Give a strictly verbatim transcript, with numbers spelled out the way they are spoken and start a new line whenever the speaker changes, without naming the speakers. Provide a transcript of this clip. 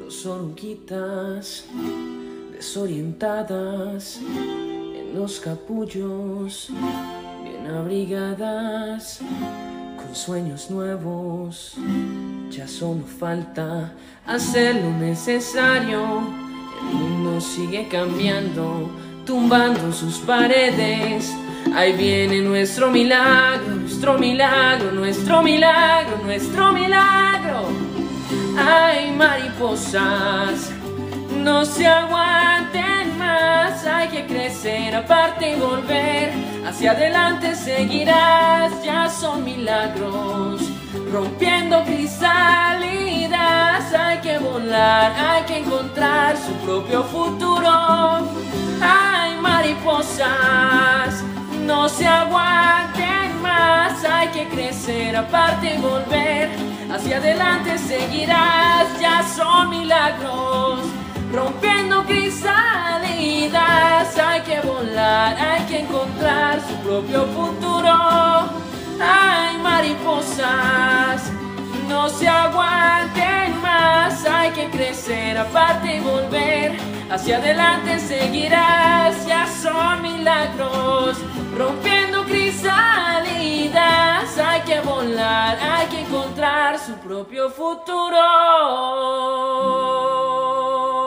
Dos oruguitas desorientadas en los capullos, bien abrigadas, con sueños nuevos. Ya solo falta hacer lo necesario. El mundo sigue cambiando, tumbando sus paredes. Ahí viene nuestro milagro, nuestro milagro, nuestro milagro, nuestro milagro. Ay, mariposas, no se aguanten más. Hay que crecer, aparte y volver. Hacia adelante seguirás, ya son milagros. Rompiendo crisálidas, hay que volar, hay que encontrar su propio futuro. Ay, mariposas, no se aguanten más. Hay que crecer, aparte y volver. Hacia adelante seguirás, ya son milagros. Rompiendo crisálidas, hay que volar, hay que encontrar su propio futuro. Ay, mariposas, no se aguanten más. Hay que crecer, aparte y volver. Hacia adelante seguirás, ya son milagros. Rompiendo crisálidas, hay que volar, hay que encontrar su propio futuro.